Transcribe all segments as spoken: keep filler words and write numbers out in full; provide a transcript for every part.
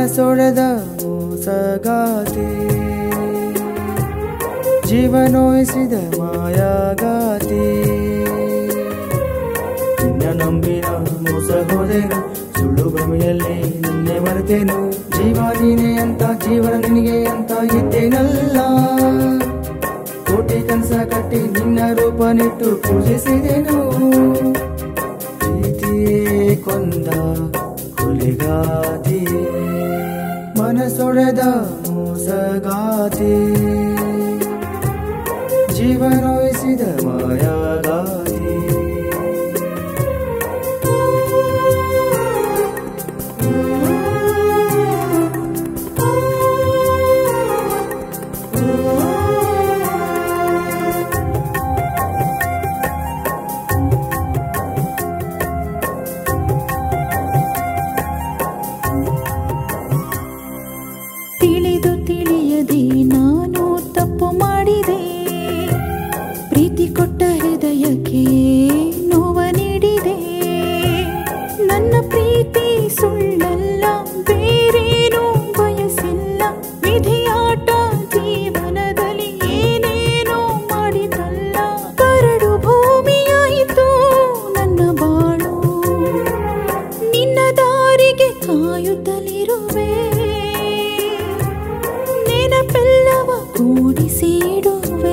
ಮನಸೊಡೆದ ಮೋಸಗಾತಿ ಜೀವನೋಯಿಸಿದ ಮಾಯಾಗಾತಿ ನಿನ್ನ ನಂಬಿನ ಮೋಸ ಹೋದೆನು ಸುಳ್ಳು ಭ್ರಮೆಯಲ್ಲಿ ನಿನ್ನೆ ಮರೆತೇನು ಜೀವ ನೀನೆ ಅಂತ ಜೀವನ ನಿನಗೆ ಅಂತ ಇದ್ದೇನಲ್ಲ ಕೋಟಿ ಕನಸ ಕಟ್ಟಿ ನಿನ್ನ ರೂಪ ನಿಟ್ಟು ಪೂಜಿಸಿದೆನು ಪ್ರೀತಿಯೇ ಕೊಂದ ಕೊಲೆಗಾತಿ ಮನಸೊಡೆದ ಮೋಸಗಾತಿ ಜೀವನೋಯಿಸಿದ ಮಾಯಾಗಾತಿ ತಿಳಿದು ತಿಳಿಯದೆ ನಾನು ತಪ್ಪು ಮಾಡಿದೆ ಪ್ರೀತಿ ಕೊಟ್ಟ ಹೃದಯಕ್ಕೆ ನೋವ ನೀಡಿದೆ ನನ್ನ ಪ್ರೀತಿ ಸುಳ್ಳಲ್ಲ ಬೇರೇನೂ ಬಯಸಿಲ್ಲ ವಿಧಿಯಾಟ ಜೀವನದಲ್ಲಿ ಏನೇನೋ ಮಾಡಿದಲ್ಲ ಕರಡು ಭೂಮಿಯಾಯಿತು ನನ್ನ ಬಾಳು ನಿನ್ನ ದಾರಿಗೆ ಕಾಯುತ್ತಲಿರುವೆ ನೆನಪೆಲ್ಲವ ಕೂಡಿಸಿಡುವೆ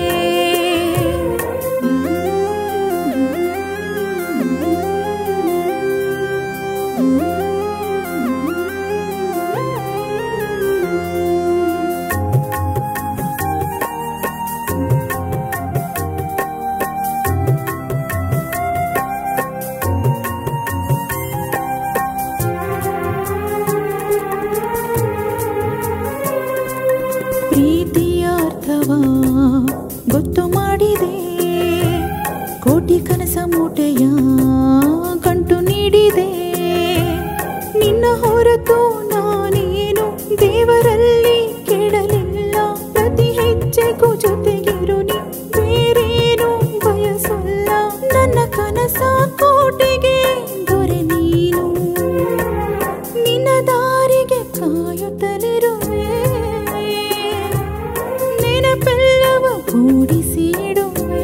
ಪ್ರೀತಿಯ ಅರ್ಥವ ಗೊತ್ತು ಮಾಡಿದೆ ಕೋಟಿ ಕನಸ ಮೂಟೆಯ ಗಂಟು ನೀಡಿದೆ ನಿನ್ನ ಹೊರತು ನಾನೇನು ದೇವರಲ್ಲಿ ಕೇಳಲಿಲ್ಲ ಪ್ರತಿ ಹೆಜ್ಜೆಗೂ ಜೊತೆಗಿರು ನೀ ಬೇರೇನು ಬಯಸಲ್ಲ ನನ್ನ ಕನಸ ಕೋಟೆಗೆ ದೊರೆ ನೀನು ನಿನ್ನ ದಾರಿಗೆ ಕಾಯುತ್ತಲಿರುವೆ ನೆನಪೆಲ್ಲವ ಕೂಡಿಸಿಡುವೆ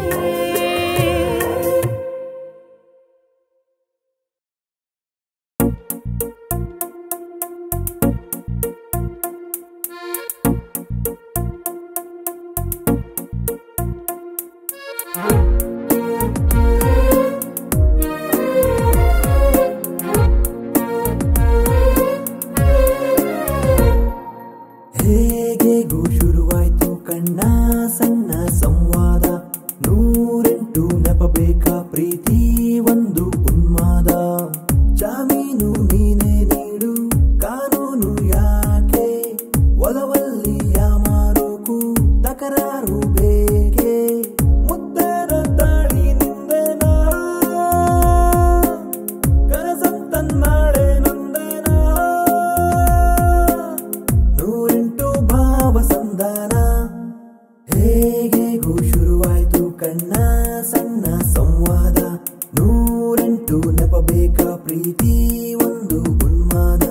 ಹೇಗೆಗೂ ಶುರುವಾಯ್ತು ಕಣ್ಣ ಸಣ್ಣ ಸಂವಾದ ನೂರೆಂಟು ನೆಪ ಬೇಕಾ ಪ್ರೀತಿ ಒಂದು ಉನ್ಮಾದ ಜಾಮೀನು ನೀನೇ ನೀಡು ಕಾನೂನು ಯಾಕೆ ಒಲವಲ್ಲಿ ಯಾಮಾರೋಕು ತಕರಾರು ಬೇಕೆ ಮುದ್ದರ ತಾಳಿ ನಿಂದೆನಾ ಕನಸಂತನ್ನಾಳೆ ನಂದೆನಾ ನೂರೆಂಟು ಭಾವ ಸಂಧಾನ ಹೇಗೆಗೂ ಶುರುವಾಯ್ತು ಕಣ್ಣ ಸಣ್ಣ ಸಂವಾದ ನೂರೆಂಟು ನೆಪ ಬೇಕಾ ಪ್ರೀತಿ ಒಂದು ಉನ್ಮಾದ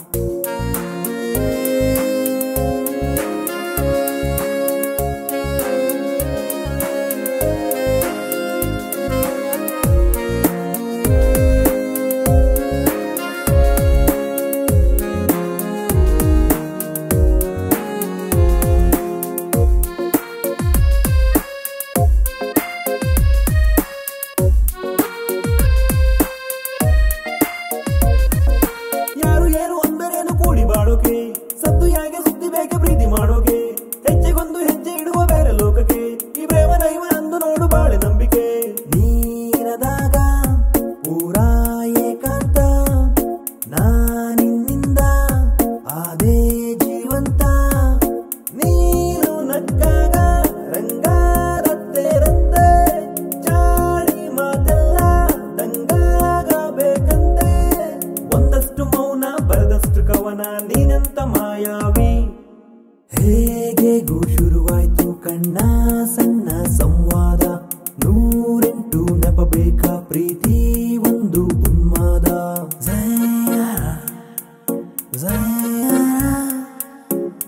ಯಾರು ಏನು ಅಂದರೇನು ಕೂಡಿ ಬಾಳೋಕೆ ಸದ್ದು ಯಾಕೆ ಸುದ್ದಿ ಬೇಕೆ ಪ್ರೀತಿ ಮಾಡೋಕೆ ಹೆಜ್ಜೆಗೊಂದು ಹೆಜ್ಜೆ ಇಡುವ ಬೇರೆ ಲೋಕಕ್ಕೆ ಈ ಪ್ರೇಮ ದೈವ ಅಂದು ನೋಡು ಬಾಳೆ ನಂಬಿಕೆ ನೀರದಾಗ ಪೂರಾ ಏಕಾಂತ ನಾನಿನ್ನಿಂದ ಆದೇ ಜೀವಂತ ನೀನು ನಕ್ಕಾಗ ರಂಗಾರತ್ತೆ ರತ್ತೆ ಚಾಳಿ ಮಾತೆಲ್ಲ ದಂಗಾಗಬೇಕಂತೆ ಒಂದಷ್ಟು ಮೌನ ಬರದಷ್ಟು ಕವನ ನೀನಂತ ಮಾಯಾವಿ ಹೇಗೆಗೂ ಶುರುವಾಯ್ತು ಕಣ್ಣ ಸಣ್ಣ ಸಂವಾದ ನೂರೆಂಟು ನೆಪ ಬೇಕಾ ಪ್ರೀತಿ ಒಂದು ಉನ್ಮಾದ.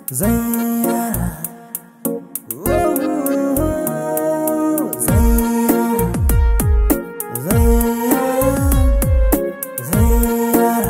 Zaira, oh, Zaira, Zaira, Zaira.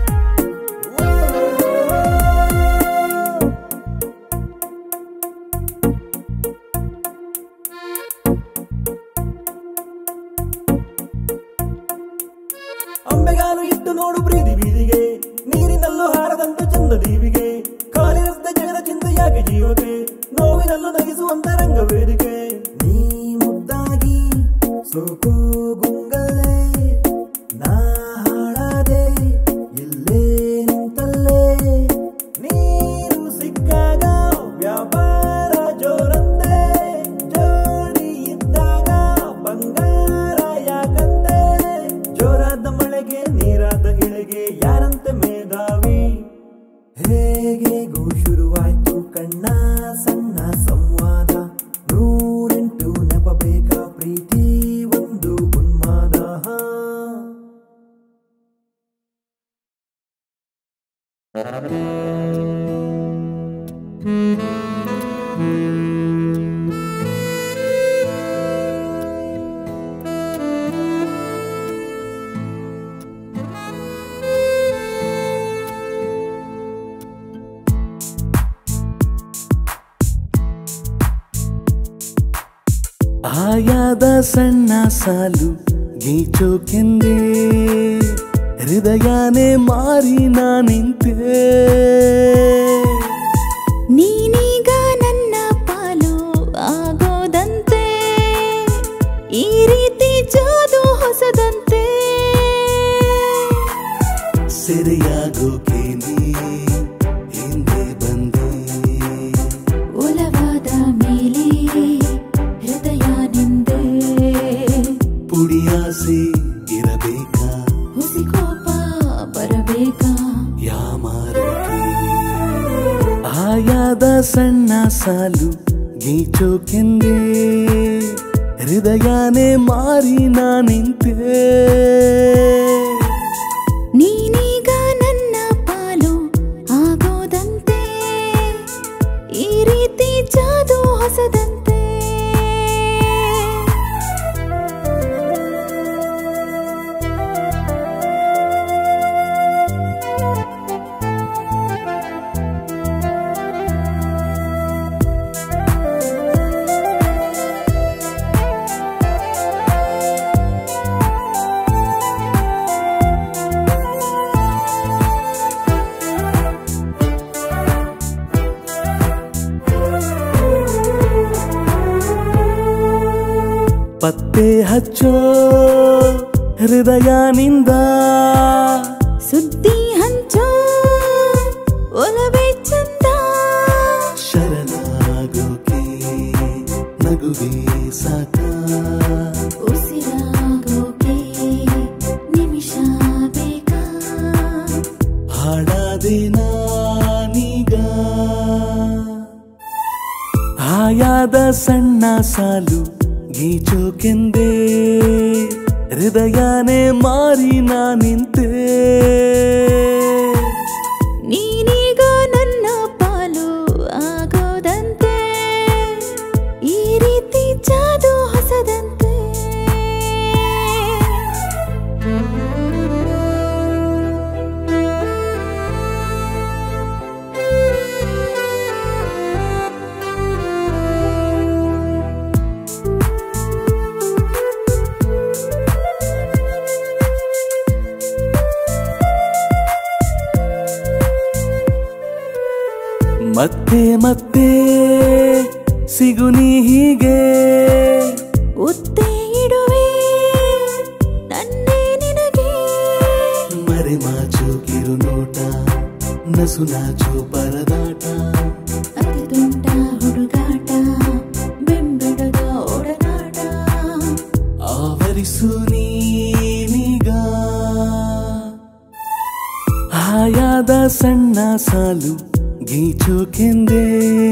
ಅಂಬೆಗಾಲು ಇಟ್ಟು ನೋಡು ಪ್ರೀತಿ ಬೀದಿಗೆ ನೀರಿನಲ್ಲೂ ಹಾರದಂತ ಚಂದ ದೀವಿಗೆ ಕಾಲಿರದ್ದ ಜಗದ ಚಿಂತೆ ಯಾಕೆ ಜೀವಕ್ಕೆ ನೋವಿನಲ್ಲೂ ನಗಿಸುವಂತ ರಂಗವೇದಿಕೆ ನೀ ಮುದ್ದಾಗಿ ಸೋಕೋ ಗುಂಗಲೇ ನಾ ಹಾಳಾದೆ ಇಲ್ಲೇ ನಿಂತಲ್ಲೇ ನೀರು ಸಿಕ್ಕಾಗ ವ್ಯಾಪಾರ ಜೋರಂತೆ ಜೋಡಿ ಇದ್ದಾಗ ಬಂಗಾರ ಯಾಕಂತೆ ಜೋರಾದ ಮಳೆಗೆ ನೀರಾದ ಇಳೆಗೆ ಯಾರಂತೆ ಮೇಧಾವಿ ಹೇಗೆಗೂ ಶುರುವಾಯ್ತು ಕಣ್ಣ ಸಣ್ಣ ಸಂವಾದ ನೂರೆಂಟು ನೆಪ ಬೇಕಾ ಪ್ರೀತಿ ಒಂದು ಉನ್ಮಾದ ಆಯಾದ ಸಣ್ಣ ಸಾಲು ಗೀಚೋಕೆಂದೇ ಹೃದಯನೇ ಮಾರಿ ನಾ ನಿಂತೆ ನೀನೀಗ ನನ್ನ ಪಾಲು ಆಗೋದಂತೆ ಈ ರೀತಿ ಜಾದು ಹೊಸದಂತೆ ಸೆರೆಯಾಗೋಕೆ ನೀ ಹಿಂದೆ ಬಂದೆ ಒಲವಾದ ಮೇಲೆ ಹೃದಯ ನಿಂದೆ ಪುಡಿಯಾಸೆ ಇರಬೇಕಾ ಹುಸಿ ಕೋಪ ಬರಬೇಕಾ ಯಾಮಾರಕ್ಕೆ ಆಯಾದ ಸಣ್ಣ ಸಾಲು ಗೀಚೋಕೆಂದೇ ಹೃದಯನೇ ಮಾರಿ ನಾ ನಿಂತೆ ನೀನೀಗ ನನ್ನ ಪಾಲು ಆಗೋದಂತೆ ಈ ರೀತಿ ಜಾದು ಹೊಸದಂತೆ ಪತ್ತೆ ಹಚ್ಚೋ ಹೃದಯನಿಂದ ಸುದ್ದಿ ಹಂಚೋ ಒಲವೇ ಚಂದ ಶರಣಾಗೋಕೆ ನಗುವೆ ಸಾಕ ಉಸಿರಾಗೋಕೆ ನಿಮಿಷ ಬೇಕಾ ಹಾಡಾದೆ ನಾನೀಗ ಆಯಾದ ಸಣ್ಣ ಸಾಲು ಗೀಚೋಕೆಂದೇ ಹೃದಯನೇ ಮಾರಿ ನಾ ನಿಂತೆ ನೀನೀಗ ನನ್ನ ಪಾಲು ಆಗೋದಂತೆ ಈ ರೀತಿ ಜಾದು ಹೊಸದಂತೆ ಮತ್ತೆ ಮತ್ತೆ ಸಿಗುನಿ ಹೀಗೆ ಒತ್ತೆ ಇಡುವೆ ನನ್ನೇ ನಿನಗೆ ಮರೆಮಾಚು ಕಿರು ನೋಟ ನಸು ನಾಚು ಪರದಾಟ ಅತಿ ತುಂಟ ಹುಡುಗಾಟ ಬೆಂಬೆಡದ ಒಡನಾಟ ಆವರಿಸು ನೀನೀಗ ಆಯಾದ ಸಣ್ಣ ಸಾಲು ಗೀಚೋಕೆಂದೇ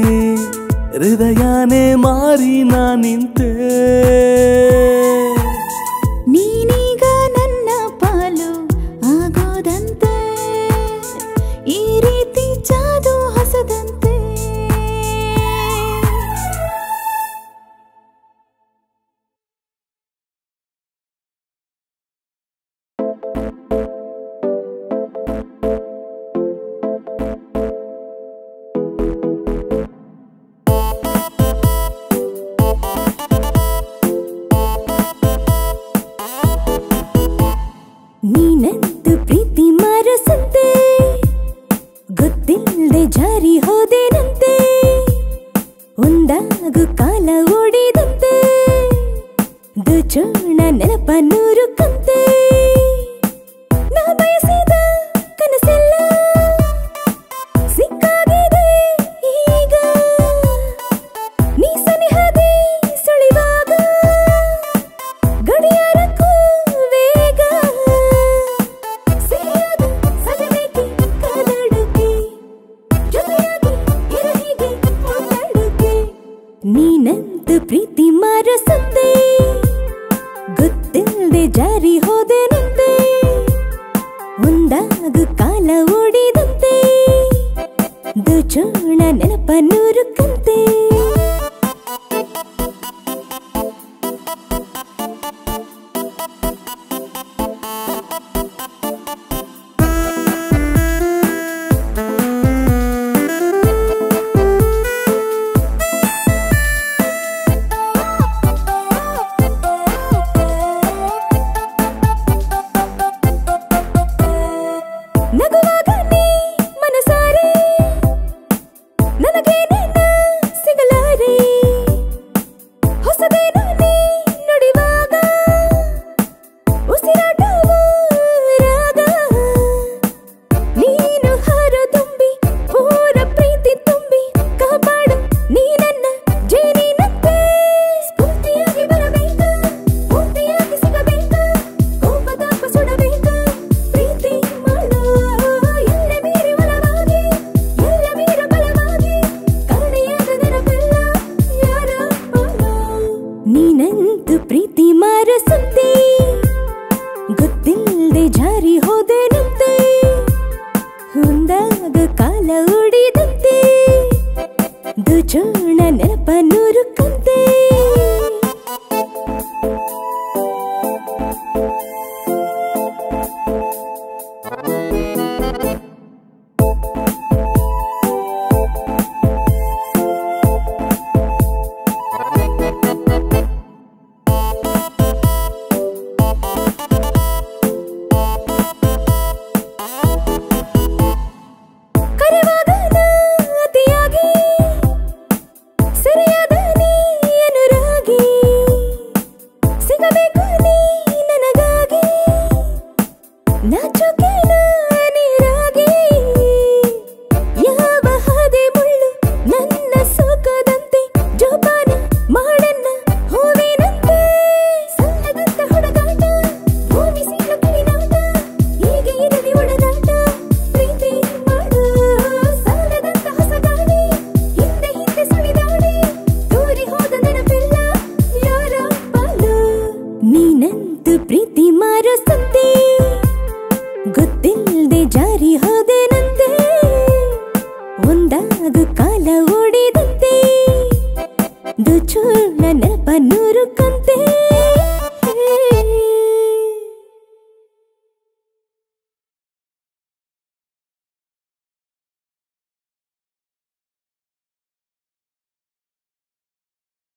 ಹೃದಯನೇ ಮಾರಿ ನಾ ನಿಂತೆ ನೀನೀಗ ನನ್ನ ಪಾಲು ಆಗೋದಂತೆ ಈ ರೀತಿ ಜಾದು ಹೊಸದಂತೆ ನೀನಂತೂ ಪ್ರೀತಿ ಮಾರಸಂತೆ ಗೊತ್ತಿಲ್ಲದೆ ಜಾರಿ ಹೋದೆನಂತೆ ಒಂದಾಗ ಕಾಲ ಓಡಿದಂತೆ ದೋಚೋಣ ನೆನಪ ನೂರು ಕಂತೆ ನಗುವಾಗ ನೀ ಮನಸಾರೆ ನನಗೆ ನಿನ್ನ ಸಿಗಲಾರೆ ಹೊಸದೇನು ನೀ ನುಡಿವಾಗ ಉಸಿರಾಟವು ರಾಗ ನೀನು ಹಾರ ತುಂಬಿ ಪೂರ ಪ್ರೀತಿ ತುಂಬಿ ಕಾಪಾಡು ನೀ ನನ್ನ ಜೇನಿನಂತೆ ಸ್ಫೂರ್ತಿಯಾಗಿ ಬರಬೇಕು ಪೂರ್ತಿಯಾಗಿ ಸಿಗಬೇಕು ಕೋಪದಾಪ ಸುಡಬೇಕು ಪ್ರೀತಿ ಮಾಡು ಎಲ್ಲ ಮೀರಿ ಒಲವಾಗಿ ಎಲ್ಲ ಮೀರ ಬಲವಾಗಿ ಕರುಣೆಯಾದ ನೆನಪೆಲ್ಲ ಯಾರ ಪಾಲು ನೀನಂತೂ ಪ್ರೀತಿ ಮಾರಸಂತೆ ಗೊತ್ತಿಲ್ಲದೆ ಜಾರಿ ಹೋದೆನಂತೆ ಒಂದಾಗ ಕಾಲ ಉಡಿದಂತೆ ದೋಚೋಣ ನೆನಪ ನೂರು ಕಂತೆ ಕರೆವಾಗ ನಾ ಅತಿಯಾಗಿ ಸರಿಯಾದ ನೀ ಅನುರಾಗಿ ಸಿಗಬೇಕು ನೀ ನನಗಾಗಿ ನಾಚೋಕೇನ ನೀರಾಗಿ ಯಾವ ಹಾದಿ ಮುಳ್ಳು ನನ್ನ ಸೋಕದಂತೆ ಜೋಪಾನ ಮಾಡನ್ನ ಹೂವಿನಂತೆ ಸಲ್ಲದಂತ ಹುಡುಗಾಟ ಭೂಮಿ ಸೀಳ ಕಿವಿನಾಟ ಹೀಗೆ ಇರಲಿ ಒಡನಾಟ ಪ್ರೀತಿ ಮಾಡು ಸಾಲದಂತ ಹೊಸ ಗಾಳಿ ಹಿಂದೆ ಹಿಂದೆ ಸುಳಿದಾಡಿ ದೂರಿ ಹೋದ ನೆನಪೆಲ್ಲ ಯಾರ ಪಾಲು ನೀನಂತೂ ಪ್ರೀತಿ ಮಾರಸಂತೆ ಗೊತ್ತಿಲ್ಲದೆ ಜಾರಿ ಹೋದೆನಂತೆ ಒಂದಾಗ ಕಾಲ ಓಡಿದಂತೆ ದೋಚೋಣ ನೆನಪ ನೂರು